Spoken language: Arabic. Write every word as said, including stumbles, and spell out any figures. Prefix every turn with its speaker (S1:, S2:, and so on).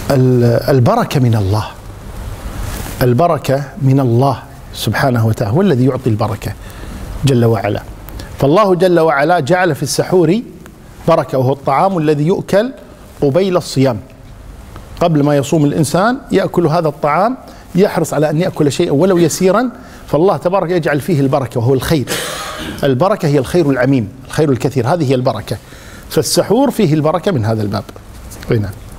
S1: البركة من الله، البركة من الله سبحانه وتعالى، هو الذي يعطي البركة جل وعلا. فالله جل وعلا جعل في السحور بركة، وهو الطعام الذي يؤكل قبيل الصيام. قبل ما يصوم الإنسان يأكل هذا الطعام، يحرص على أن يأكل شيئا ولو يسيرا، فالله تبارك يجعل فيه البركة وهو الخير. البركة هي الخير العميم، الخير الكثير، هذه هي البركة. فالسحور فيه البركة من هذا الباب. هنا